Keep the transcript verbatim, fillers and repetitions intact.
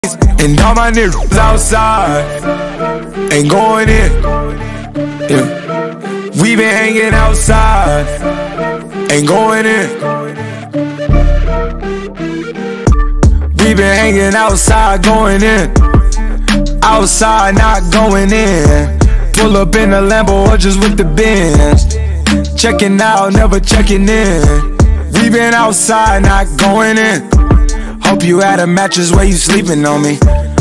And all my niggas outside ain't going in. Yeah. We been hanging outside, ain't going in. We been hanging outside, going in. Outside, not going in. Pull up in a Lambo or just with the Benz. Checking out, never checking in. We been outside, not going in. Hope you had a mattress where you sleeping on me.